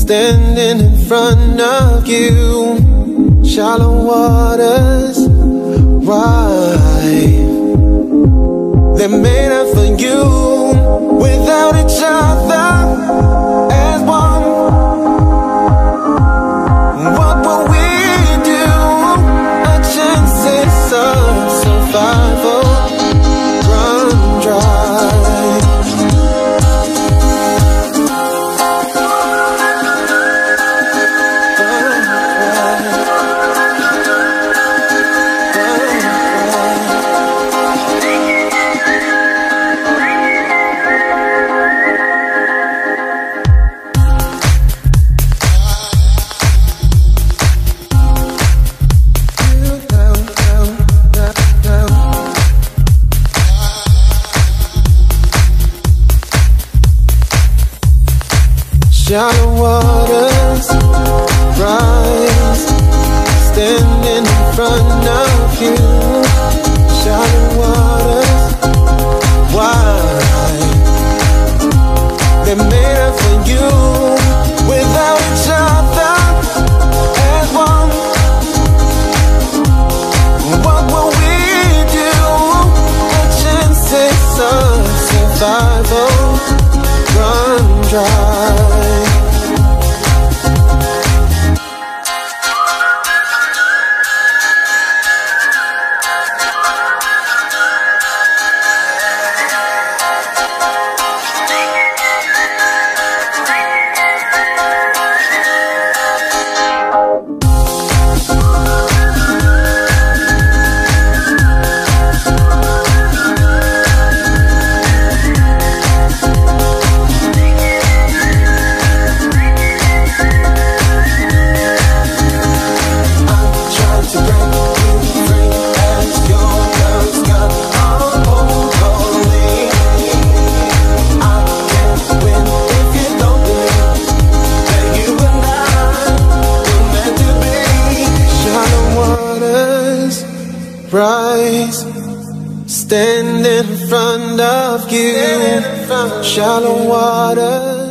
standing in front of you. Shallow waters, why? They're made up for you. Without each other as one, what will we do? A chances of survival run dry. Shallow waters rise, standing in front of you. Shallow waters, why? They're made up for you. Without each other as one, what will we do? A chances of survival run dry. Rise, stand in front of you. Shallow waters.